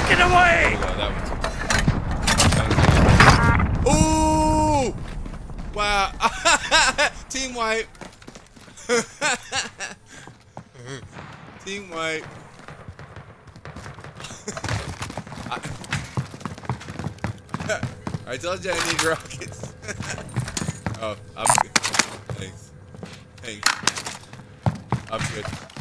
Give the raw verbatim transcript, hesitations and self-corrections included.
Get away! Oh, that was... Ooh! Wow. Team wipe. Team wipe. I told you I need rockets. Oh, I'm good. Thanks. Thanks. I'm good.